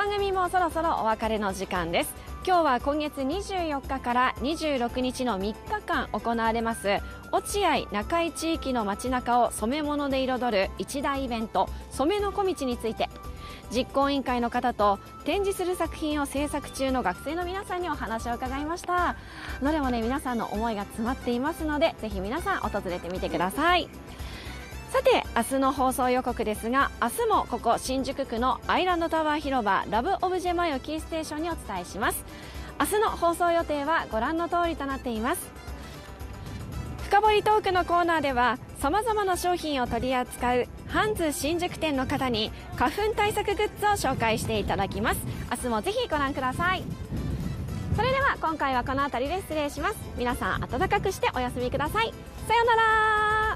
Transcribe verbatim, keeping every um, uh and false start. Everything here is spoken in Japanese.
番組もそろそろお別れの時間です。今日は今月にじゅうよっかからにじゅうろくにちのみっかかん行われます落合中井地域の街中を染め物で彩る一大イベント、染めの小道について、実行委員会の方と展示する作品を制作中の学生の皆さんにお話を伺いました。どれもね、皆さんの思いが詰まっていますので、ぜひ皆さん訪れてみてください。さて、明日の放送予告ですが、明日もここ新宿区のアイランドタワー広場ラブオブジェマヨキーステーションにお伝えします。明日の放送予定はご覧の通りとなっています。深掘りトークのコーナーでは、さまざまな商品を取り扱うハンズ新宿店の方に花粉対策グッズを紹介していただきます。明日もぜひご覧ください。それでは今回はこの辺りで失礼します。皆さん暖かくしてお休みください。さようなら。